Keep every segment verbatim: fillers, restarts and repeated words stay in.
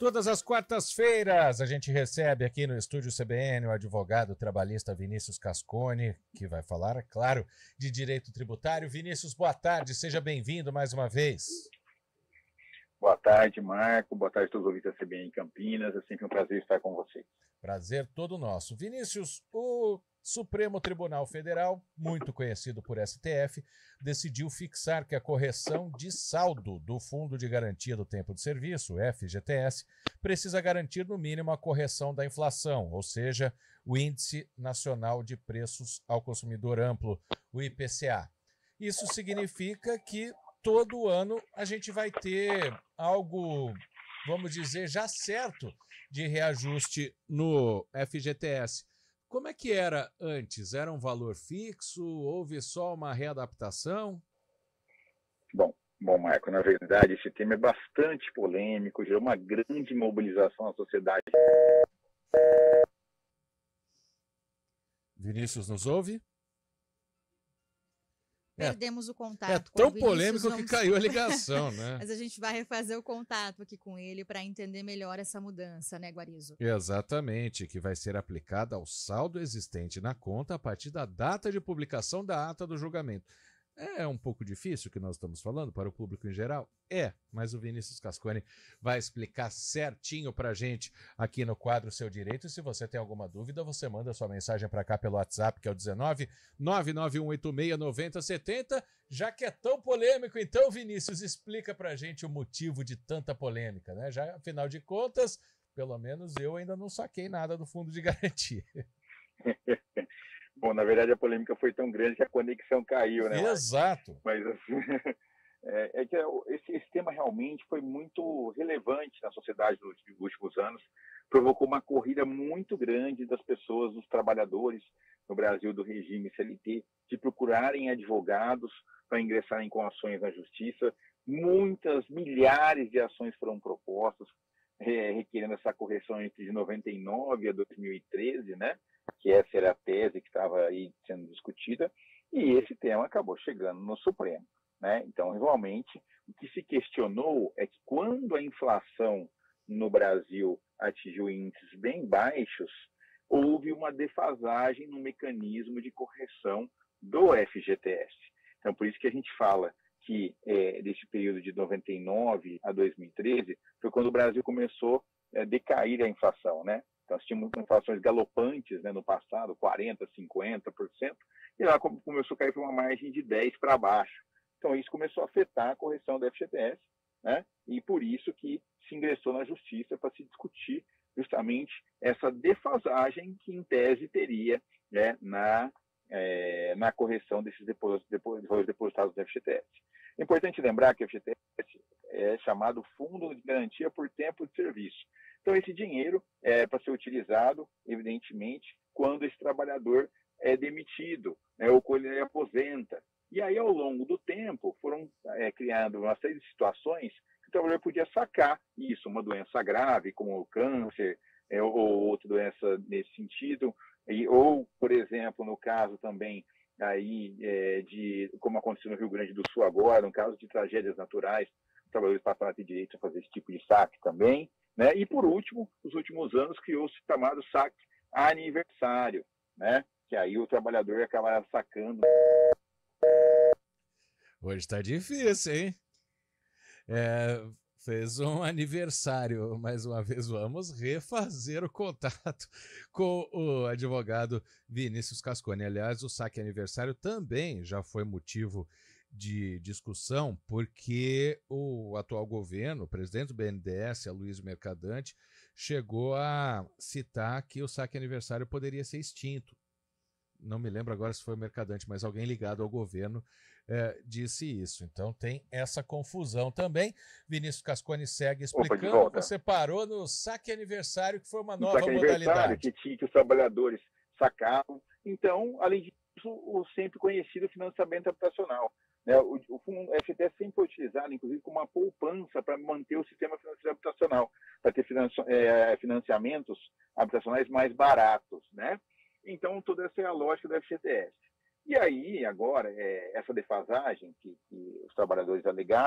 Todas as quartas-feiras a gente recebe aqui no Estúdio C B N o advogado trabalhista Vinícius Cascone, que vai falar, é claro, de direito tributário. Vinícius, boa tarde, seja bem-vindo mais uma vez. Boa tarde, Marco. Boa tarde a todos os ouvintes da C B N em Campinas. É sempre um prazer estar com vocês. Prazer todo nosso. Vinícius, o Supremo Tribunal Federal, muito conhecido por S T F, decidiu fixar que a correção de saldo do Fundo de Garantia do Tempo de Serviço, F G T S, precisa garantir no mínimo a correção da inflação, ou seja, o Índice Nacional de Preços ao Consumidor Amplo, o I P C A. Isso significa que todo ano a gente vai ter algo, vamos dizer, já certo de reajuste no F G T S. Como é que era antes? Era um valor fixo? Houve só uma readaptação? Bom, bom, Marco, na verdade esse tema é bastante polêmico, gerou uma grande mobilização na sociedade. Vinícius nos ouve? Perdemos o contato. É com tão o Vinícius, polêmico vamos... que caiu a ligação, né? Mas a gente vai refazer o contato aqui com ele para entender melhor essa mudança, né, Guarizo? Exatamente, que vai ser aplicada ao saldo existente na conta a partir da data de publicação da ata do julgamento. É um pouco difícil o que nós estamos falando para o público em geral? É, mas o Vinícius Cascone vai explicar certinho para a gente aqui no quadro Seu Direito. E se você tem alguma dúvida, você manda sua mensagem para cá pelo WhatsApp, que é o dezenove, nove nove um oito seis, nove zero sete zero. Já que é tão polêmico, então, Vinícius, explica para a gente o motivo de tanta polêmica, né? Já, afinal de contas, pelo menos eu ainda não saquei nada do fundo de garantia. Bom, na verdade a polêmica foi tão grande que a conexão caiu, né? Exato. Mas assim, é, é que esse, esse tema realmente foi muito relevante na sociedade nos últimos anos, provocou uma corrida muito grande das pessoas, dos trabalhadores no Brasil do regime C L T, de procurarem advogados para ingressarem com ações na justiça. Muitas, milhares de ações foram propostas, é, requerendo essa correção entre de noventa e nove a dois mil e treze, né? Que essa era a tese que estava aí sendo discutida, e esse tema acabou chegando no Supremo, né? Então, realmente, o que se questionou é que quando a inflação no Brasil atingiu índices bem baixos, houve uma defasagem no mecanismo de correção do F G T S. Então, por isso que a gente fala que, é, desse período de noventa e nove a dois mil e treze, foi quando o Brasil começou a decair a inflação, né? Então, nós tínhamos inflações galopantes, né, no passado, quarenta por cento, cinquenta por cento, e lá começou a cair para uma margem de dez por cento para baixo. Então, isso começou a afetar a correção do F G T S, né, e por isso que se ingressou na justiça para se discutir justamente essa defasagem que, em tese, teria, né, na, é, na correção desses depósitos depositados do F G T S. É importante lembrar que o F G T S é chamado Fundo de Garantia por Tempo de Serviço. Então, esse dinheiro é para ser utilizado, evidentemente, quando esse trabalhador é demitido, né, ou quando ele aposenta. E aí, ao longo do tempo, foram é, criando uma série de situações que o trabalhador podia sacar isso, uma doença grave, como o câncer, é, ou outra doença nesse sentido, e, ou, por exemplo, no caso também, aí, é, de, como aconteceu no Rio Grande do Sul agora, no caso de tragédias naturais, os trabalhadores passaram a ter direito a fazer esse tipo de saque também. Né? E, por último, nos últimos anos, criou-se o chamado saque aniversário, né? Que aí o trabalhador acaba sacando. Hoje está difícil, hein? É, fez um aniversário. Mais uma vez, vamos refazer o contato com o advogado Vinícius Cascone. Aliás, o saque aniversário também já foi motivo de discussão, porque o atual governo, o presidente do B N D E S, Aloysio Mercadante, chegou a citar que o saque aniversário poderia ser extinto. Não me lembro agora se foi o Mercadante, mas alguém ligado ao governo é, disse isso. Então tem essa confusão também. Vinícius Cascone segue explicando. Opa, você parou no saque aniversário, que foi uma nova saque modalidade. Que tinha que os trabalhadores sacavam. Então, além disso, o sempre conhecido financiamento habitacional. Né, o, o fundo F G T S sempre foi utilizado, inclusive, como uma poupança para manter o sistema financeiro habitacional, para ter financi é, financiamentos habitacionais mais baratos, né? Então, toda essa é a lógica do F G T S. E aí, agora, é, essa defasagem que, que os trabalhadores alegaram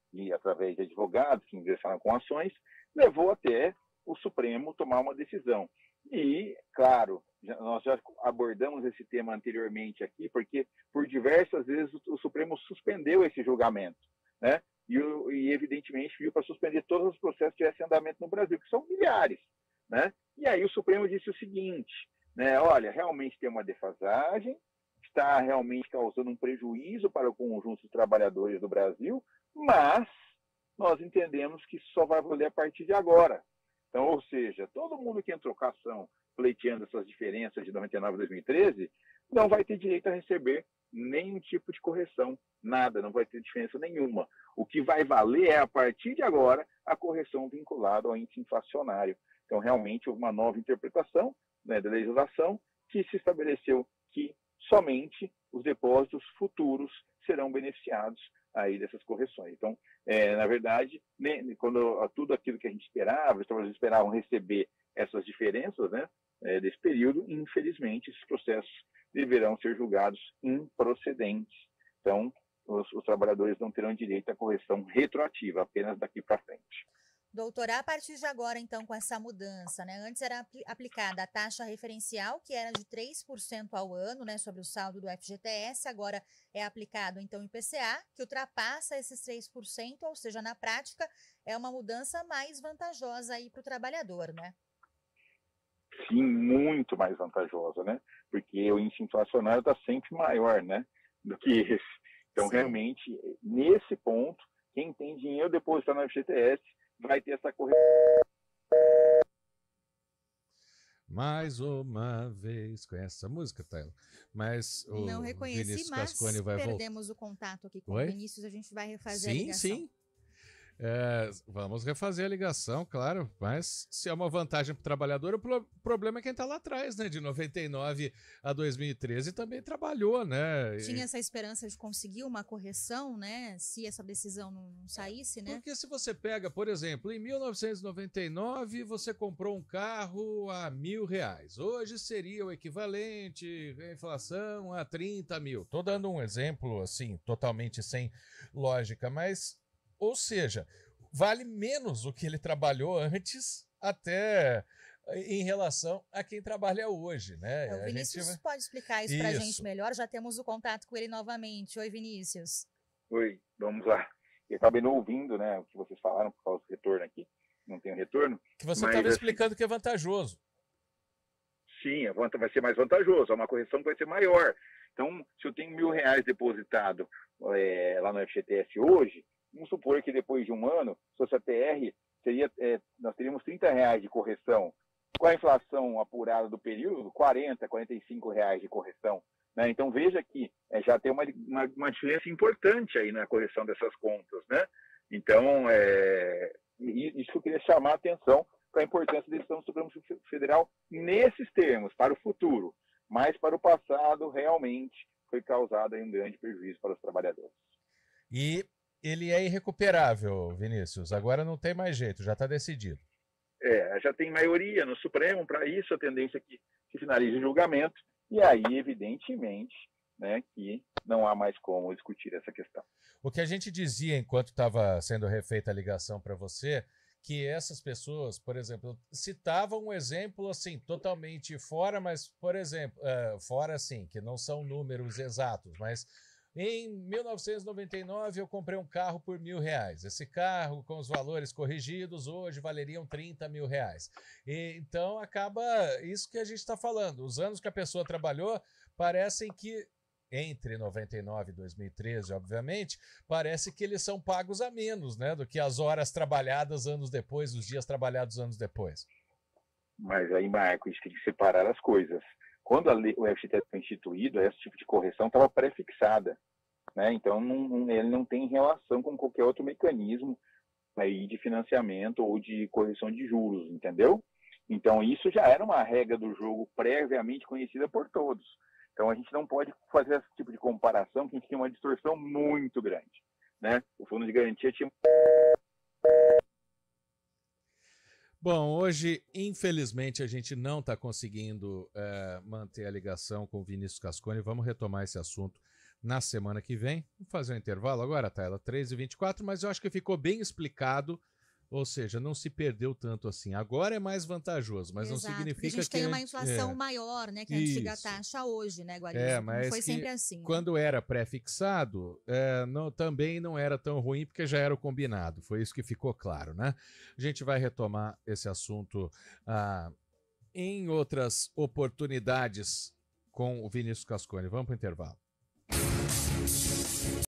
e através de advogados que ingressaram com ações, levou até o Supremo tomar uma decisão. E, claro, já, nós já abordamos esse tema anteriormente aqui, porque por diversas vezes o, o Supremo suspendeu esse julgamento, né? E, e evidentemente viu para suspender todos os processos que tivessem andamento no Brasil, que são milhares, né? E aí o Supremo disse o seguinte, né? Olha, realmente tem uma defasagem, está realmente causando um prejuízo para o conjunto dos trabalhadores do Brasil, mas nós entendemos que isso só vai valer a partir de agora. Então, ou seja, todo mundo que entrou com a ação pleiteando essas diferenças de noventa e nove a dois mil e treze não vai ter direito a receber nenhum tipo de correção, nada, não vai ter diferença nenhuma. O que vai valer é, a partir de agora, a correção vinculada ao índice inflacionário. Então, realmente, houve uma nova interpretação, né, da legislação que se estabeleceu que somente os depósitos futuros serão beneficiados aí dessas correções. Então, é, na verdade, né, quando tudo aquilo que a gente esperava, os trabalhadores esperavam receber essas diferenças, né, é, desse período, infelizmente, esses processos deverão ser julgados improcedentes. Então, os, os trabalhadores não terão direito à correção retroativa, apenas daqui para frente. Doutora, a partir de agora, então, com essa mudança, né? Antes era apl- aplicada a taxa referencial, que era de três por cento ao ano, né, sobre o saldo do F G T S, agora é aplicado, então, o I P C A, que ultrapassa esses três por cento, ou seja, na prática, é uma mudança mais vantajosa aí para o trabalhador, né? Sim, muito mais vantajosa, né? Porque o índice inflacionário está sempre maior, né, do que esse. Então, Sim. realmente, nesse ponto, quem tem dinheiro depositado no F G T S vai ter essa correção. Mais uma vez, conhece essa música, Taylor? Mas o Não reconheci, Vinícius mas Cascone vai voltar. perdemos o contato aqui com Oi? o Vinícius, a gente vai refazer a Sim, ligação. sim. É, vamos refazer a ligação, claro, mas se é uma vantagem para o trabalhador, o pro- problema é quem está lá atrás, né? De noventa e nove a dois mil e treze também trabalhou, né? E- Tinha essa esperança de conseguir uma correção, né? Se essa decisão não, não saísse, né? Porque se você pega, por exemplo, em mil novecentos e noventa e nove você comprou um carro a mil reais. Hoje seria o equivalente, a inflação, a trinta mil. Tô dando um exemplo, assim, totalmente sem lógica, mas, ou seja, vale menos o que ele trabalhou antes até em relação a quem trabalha hoje, né? É, o A Vinícius gente vai- pode explicar isso para a gente Isso. melhor, já temos o contato com ele novamente. Oi, Vinícius. Oi, vamos lá. Eu acabei não ouvindo, né, o que vocês falaram por causa do retorno aqui. Não tem retorno. Que você mas, estava assim, explicando que é vantajoso. Sim, a vanta vai ser mais vantajoso, é uma correção que vai ser maior. Então, se eu tenho mil reais depositado é, lá no F G T S hoje, vamos supor que depois de um ano, se fosse a T R, seria, é, nós teríamos trinta reais de correção. Com a inflação apurada do período, quarenta, quarenta e cinco reais de correção. Né? Então, veja que é, já tem uma, uma, uma diferença importante aí na correção dessas contas. Né? Então, é, isso que eu queria chamar a atenção para a importância da decisão do Supremo Federal nesses termos, para o futuro. Mas para o passado, realmente, foi causado aí um grande prejuízo para os trabalhadores. E ele é irrecuperável, Vinícius. Agora não tem mais jeito, já está decidido. É, já tem maioria no Supremo para isso, a tendência é que, que finalize o julgamento, e aí, evidentemente, né, que não há mais como discutir essa questão. O que a gente dizia enquanto estava sendo refeita a ligação para você, que essas pessoas, por exemplo, citavam um exemplo assim, totalmente fora, mas, por exemplo, uh, fora assim, que não são números exatos, mas em mil novecentos e noventa e nove eu comprei um carro por mil reais. Esse carro, com os valores corrigidos, hoje valeriam trinta mil reais. E, então acaba isso que a gente está falando. Os anos que a pessoa trabalhou parecem que, entre noventa e nove e dois mil e treze, obviamente, parece que eles são pagos a menos, né, do que as horas trabalhadas anos depois, os dias trabalhados anos depois. Mas aí, Marco, a gente tem que separar as coisas. Quando a lei, o F G T S foi instituído, esse tipo de correção estava pré-fixada. Né? Então, não, ele não tem relação com qualquer outro mecanismo aí de financiamento ou de correção de juros, entendeu? Então, isso já era uma regra do jogo previamente conhecida por todos. Então, a gente não pode fazer esse tipo de comparação, porque a gente tem uma distorção muito grande. Né? O fundo de garantia tinha... Bom, hoje, infelizmente, a gente não está conseguindo é, manter a ligação com o Vinícius Cascone. Vamos retomar esse assunto na semana que vem. Vamos fazer um intervalo agora, Tayla, três e vinte e quatro, mas eu acho que ficou bem explicado, ou seja, não se perdeu tanto assim. Agora é mais vantajoso, mas Exato, não significa que... a gente tem uma inflação é, maior, né, que a antiga isso. taxa hoje, né, Guarizo? É, Não mas foi que sempre assim. Né? quando era pré-fixado, é, não- também não era tão ruim, porque já era o combinado. Foi isso que ficou claro, né? A gente vai retomar esse assunto ah, em outras oportunidades com o Vinícius Cascone. Vamos para o intervalo.